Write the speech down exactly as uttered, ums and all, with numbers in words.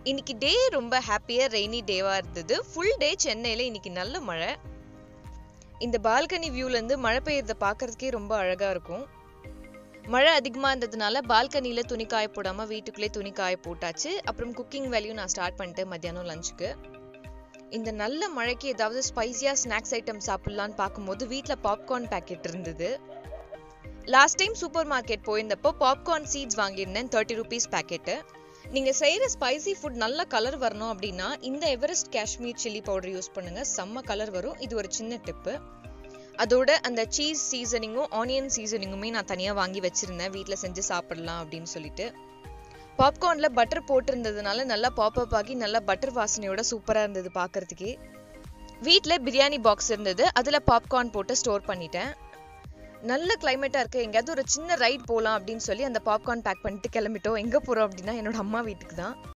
இன்னைக்கு டே ரொம்ப ஹாப்பியா ரெய்னி டேவா இருந்தது. ஃபுல் டே சென்னையில இன்னைக்கு நல்ல மழை. இந்த பால்கனி வியூல இருந்து மழை பெய்யறத பாக்குறதுக்கே ரொம்ப அழகா இருக்கும். மழை அதிகமா இருந்ததுனால பால்கனில துணி காய போடாம வீட்டுக்குள்ளே துணி காய போட்டாச்சு. அப்புறம் குக்கிங் வேலையும் நான் ஸ்டார்ட் பண்ணிட்டேன் மத்தியானம் லஞ்சுக்கு. இந்த நல்ல மழைக்கு ஏதாவது ஸ்பைசியா ஸ்நாக்ஸ் ஐட்டம் சாப்பிடலான்னு பார்க்கும்போது வீட்ல பாப்கார்ன் பேக்கெட் இருந்தது. லாஸ்ட் டைம் சூப்பர் மார்க்கெட் போயிருந்தப்போ பாப்கார்ன் சீட்ஸ் வாங்கியிருந்தேன், தேர்ட்டி ருபீஸ் பேக்கெட்டு. நீங்க செய்யற ஸ்பைசி ஃபுட் நல்ல கலர் வரணும் அப்படின்னா இந்த Everest Kashmir chilli powder use பண்ணுங்க, செம்ம கலர் வரும். இது ஒரு சின்ன டிப்பு. அதோட அந்த சீஸ் சீசனிங்கும் ஆனியன் சீசனிங்குமே நான் தனியா வாங்கி வச்சிருந்தேன், வீட்டில் செஞ்சு சாப்பிடலாம் அப்படின்னு சொல்லிட்டு. பாப்கார்ன்ல பட்டர் போட்டிருந்ததுனால நல்லா பாப்அப் ஆகி நல்லா பட்டர் வாசனையோட சூப்பரா இருந்தது பார்க்கறதுக்கே. வீட்டில் பிரியாணி பாக்ஸ் இருந்தது, அதுல பாப்கார்ன் போட்டு ஸ்டோர் பண்ணிட்டேன். நல்ல கிளைமேட்டா இருக்கு, எங்கேயாவது ஒரு சின்ன ரைட் போகலாம் அப்படின்னு சொல்லி அந்த பாப்கார்ன் பேக் பண்ணிட்டு கிளம்பிட்டோம். எங்க போறோம் அப்படின்னா என்னோட அம்மா வீட்டுக்கு தான்.